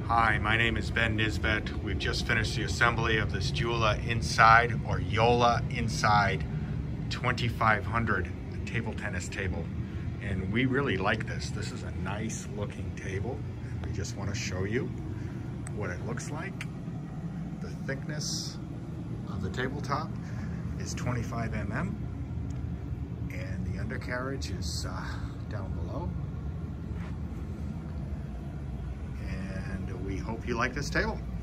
Hi, my name is Ben Nisbet. We've just finished the assembly of this Joola Inside or Joola Inside 2500 table tennis table. And we really like this. This is a nice looking table. And we just want to show you what it looks like. The thickness of the tabletop is 25 mm. And the undercarriage is down below. We hope you like this table.